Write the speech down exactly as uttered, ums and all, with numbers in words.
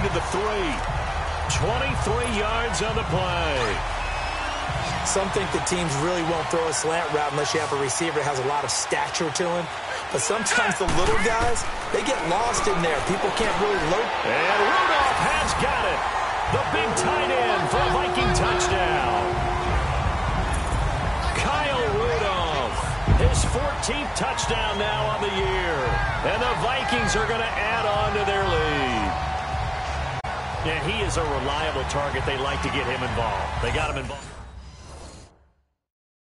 to the three. twenty-three yards on the play. Some think the teams really won't throw a slant route unless you have a receiver that has a lot of stature to him. But sometimes the little guys, they get lost in there. People can't really look. And Rudolph has got it. The big tight end for a Viking touchdown. Kyle Rudolph, his fourteenth touchdown now on the year. And the Vikings are going to add on to their lead. Yeah, he is a reliable target. They like to get him involved. They got him involved.